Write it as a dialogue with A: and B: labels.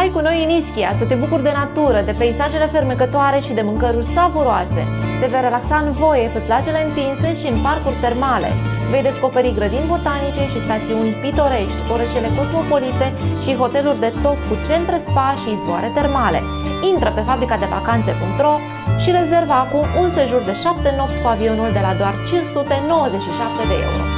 A: Hai cu noi în Ischia să te bucuri de natură, de peisajele fermecătoare și de mâncăruri savuroase. Te vei relaxa în voie pe plajele întinse și în parcuri termale. Vei descoperi grădini botanice și stațiuni pitorești, orășele cosmopolite și hoteluri de top cu centre spa și izvoare termale. Intră pe fabricadevacanțe.ro și rezervă acum un sejur de 7 nopți cu avionul de la doar 597 de euro.